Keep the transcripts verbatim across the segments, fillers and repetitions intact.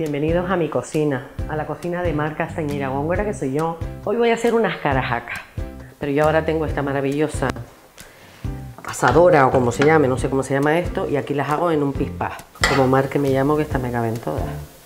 bienvenidos a mi cocina, a la cocina de Mar Castañera Góngora, que soy yo. Hoy voy a hacer unas carajacas, pero yo ahora tengo esta maravillosa asadora o como se llame, no sé cómo se llama esto, y aquí las hago en un pispás, como Mar que me llamo, que esta me caben todas.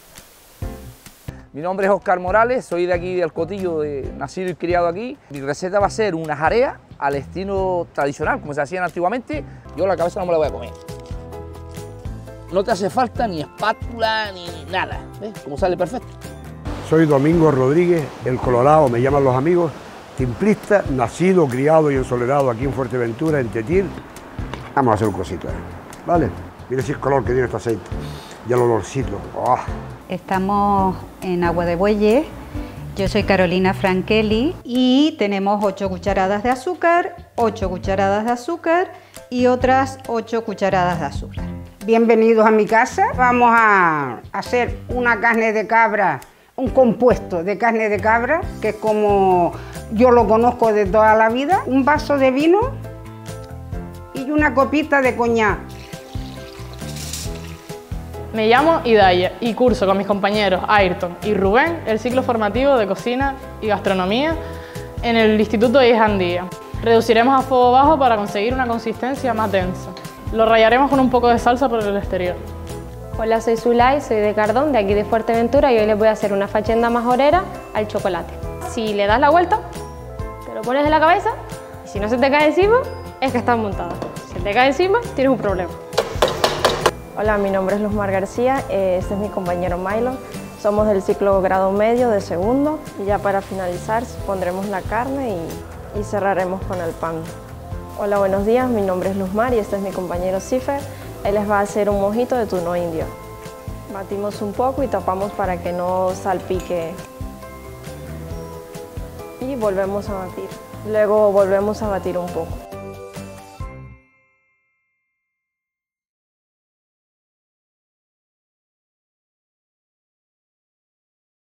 Mi nombre es Óscar Morales, soy de aquí del Cotillo, de, nacido y criado aquí. Mi receta va a ser una jarea al estilo tradicional, como se hacían antiguamente. Yo la cabeza no me la voy a comer. No te hace falta ni espátula ni nada, ¿ves? Como sale perfecto. Soy Domingo Rodríguez, el Colorado, me llaman los amigos, timplista, nacido, criado y ensoledado aquí en Fuerteventura, en Tetir. Vamos a hacer un cosito, ¿eh? ¿Vale? Mira si el color que tiene este aceite y el olorcito. ¡Oh! Estamos en Agua de Bueyes. Yo soy Carolina Frankelli y tenemos ocho cucharadas de azúcar, ocho cucharadas de azúcar y otras ocho cucharadas de azúcar. Bienvenidos a mi casa. Vamos a hacer una carne de cabra, un compuesto de carne de cabra, que es como yo lo conozco de toda la vida. Un vaso de vino y una copita de coñac. Me llamo Idaya y curso con mis compañeros Ayrton y Rubén el ciclo formativo de cocina y gastronomía en el Instituto de Jandía. Reduciremos a fuego bajo para conseguir una consistencia más densa. Lo rallaremos con un poco de salsa por el exterior. Hola, soy Zulay, soy de Cardón, de aquí de Fuerteventura, y hoy les voy a hacer una fachenda majorera al chocolate. Si le das la vuelta, te lo pones en la cabeza, y si no se te cae encima, es que estás montada. Si se te cae encima, tienes un problema. Hola, mi nombre es Luzmar García, este es mi compañero Milo. Somos del ciclo grado medio de segundo, y ya para finalizar pondremos la carne y, y cerraremos con el pan. Hola, buenos días, mi nombre es Luzmar y este es mi compañero Cifer. Él les va a hacer un mojito de tuno indio. Batimos un poco y tapamos para que no salpique. Y volvemos a batir. Luego volvemos a batir un poco.